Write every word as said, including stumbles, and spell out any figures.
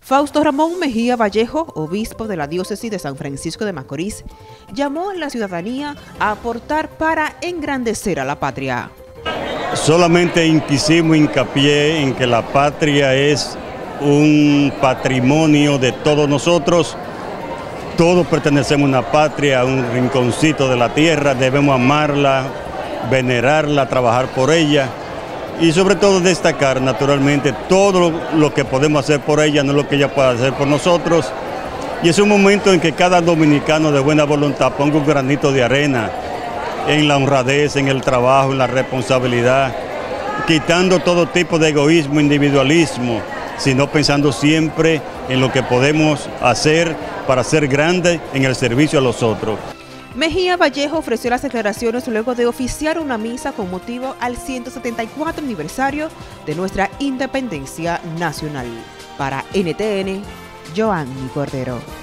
Fausto Ramón Mejía Vallejo, obispo de la diócesis de San Francisco de Macorís, llamó a la ciudadanía a aportar para engrandecer a la patria. Solamente quisimos hincapié en que la patria es un patrimonio de todos nosotros. Todos pertenecemos a una patria, a un rinconcito de la tierra, debemos amarla, venerarla, trabajar por ella y sobre todo destacar naturalmente todo lo que podemos hacer por ella, no lo que ella pueda hacer por nosotros. Y es un momento en que cada dominicano de buena voluntad ponga un granito de arena en la honradez, en el trabajo, en la responsabilidad, quitando todo tipo de egoísmo, individualismo, sino pensando siempre en lo que podemos hacer para ser grande en el servicio a los otros. Mejía Vallejo ofreció las declaraciones luego de oficiar una misa con motivo al ciento setenta y cuatro aniversario de nuestra independencia nacional. Para N T N, Joanny Cordero.